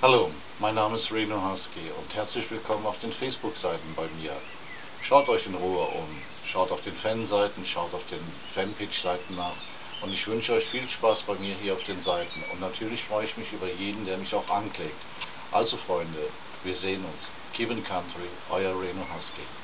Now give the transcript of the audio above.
Hallo, mein Name ist Reno Husky und herzlich willkommen auf den Facebook-Seiten bei mir. Schaut euch in Ruhe um, schaut auf den Fanseiten, schaut auf den Fanpage-Seiten nach und ich wünsche euch viel Spaß bei mir hier auf den Seiten und natürlich freue ich mich über jeden, der mich auch anklickt. Also Freunde, wir sehen uns. Keep in Country, euer Reno Husky.